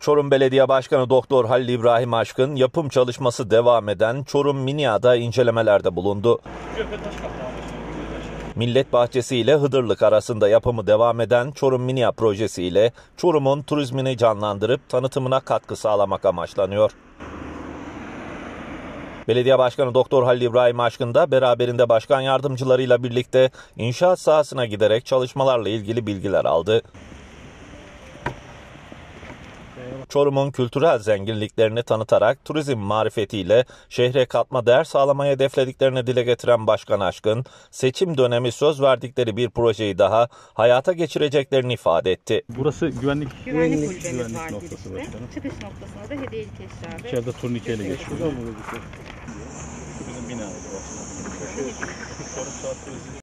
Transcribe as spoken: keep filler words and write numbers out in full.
Çorum Belediye Başkanı Doktor Halil İbrahim Aşkın, yapım çalışması devam eden Çorum Minia'da incelemelerde bulundu. Millet Bahçesi ile Hıdırlık arasında yapımı devam eden Çorum Minia projesi ile Çorum'un turizmini canlandırıp tanıtımına katkı sağlamak amaçlanıyor. Belediye Başkanı Doktor Halil İbrahim Aşkın da beraberinde başkan yardımcılarıyla birlikte inşaat sahasına giderek çalışmalarla ilgili bilgiler aldı. Çorum'un kültürel zenginliklerini tanıtarak turizm marifetiyle şehre katma değer sağlamayı hedeflediklerini dile getiren Başkan Aşkın, seçim dönemi söz verdikleri bir projeyi daha hayata geçireceklerini ifade etti. Burası güvenlik, güvenlik, güvenlik, güvenlik güvenlik noktası girişte. Çıkış noktasında da hediyelik eşya. İçeride turnikeyle geçiyor. Bizim binada.